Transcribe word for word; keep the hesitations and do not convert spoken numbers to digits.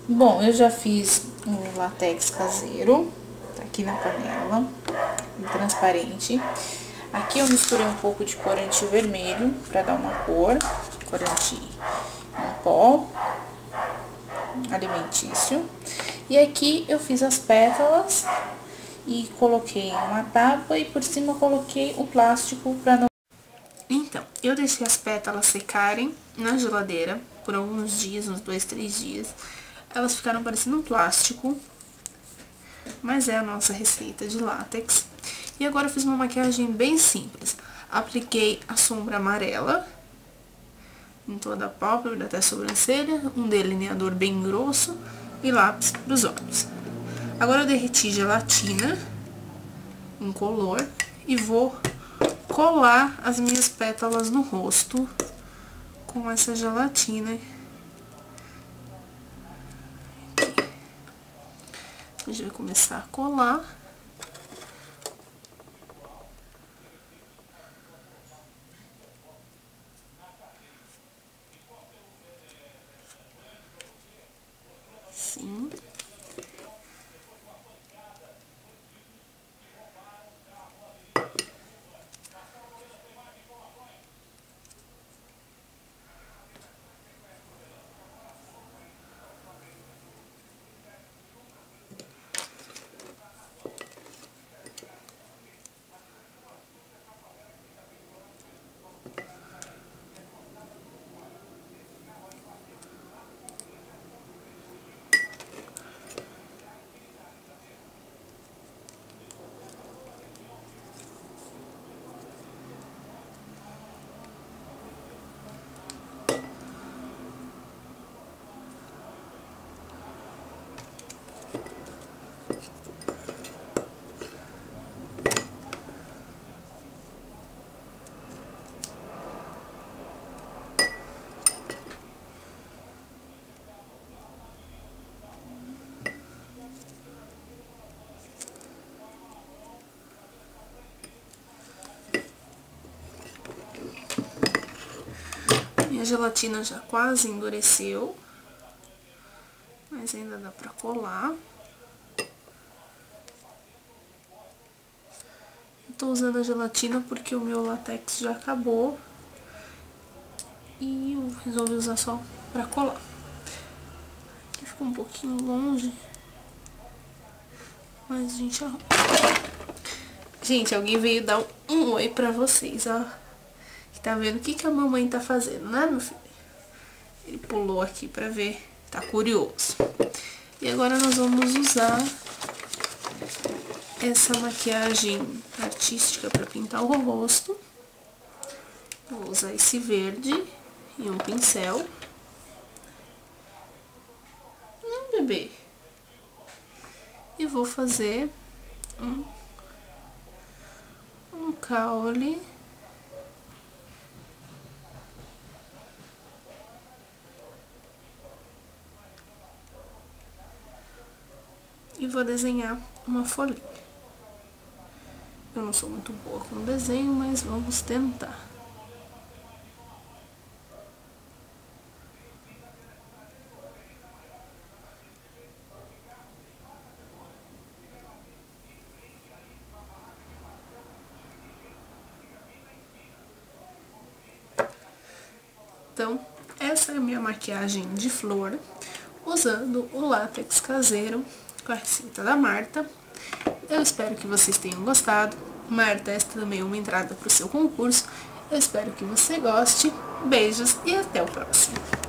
Bom, eu já fiz um latex caseiro, tá aqui na panela, transparente. Aqui eu misturei um pouco de corante vermelho pra dar uma cor, corante em pó alimentício. E aqui eu fiz as pétalas e coloquei uma tapa e por cima eu coloquei o plástico pra não... Então, eu deixei as pétalas secarem na geladeira por alguns dias, uns dois, três dias. Elas ficaram parecendo um plástico, mas é a nossa receita de látex. E agora eu fiz uma maquiagem bem simples. Apliquei a sombra amarela em toda a pálpebra até a sobrancelha, um delineador bem grosso e lápis para os olhos. Agora eu derreti gelatina incolor e vou colar as minhas pétalas no rosto com essa gelatina. A gente vai começar a colar. Assim. A gelatina já quase endureceu, mas ainda dá pra colar. Eu tô usando a gelatina porque o meu látex já acabou e eu resolvi usar só pra colar. Aqui ficou um pouquinho longe, mas a gente arruma. Gente, alguém veio dar um oi pra vocês, ó. Tá vendo o que, que a mamãe tá fazendo, né, meu filho? Ele pulou aqui pra ver, tá curioso. E agora nós vamos usar essa maquiagem artística pra pintar o rosto. Vou usar esse verde e um pincel. Hum, bebê. E vou fazer um, um caule. E vou desenhar uma folhinha. Eu não sou muito boa com desenho, mas vamos tentar. Então, essa é a minha maquiagem de flor, usando o látex caseiro com a receita da Marta. Eu espero que vocês tenham gostado. Marta, esta também é uma entrada para o seu concurso. Eu espero que você goste. Beijos e até o próximo.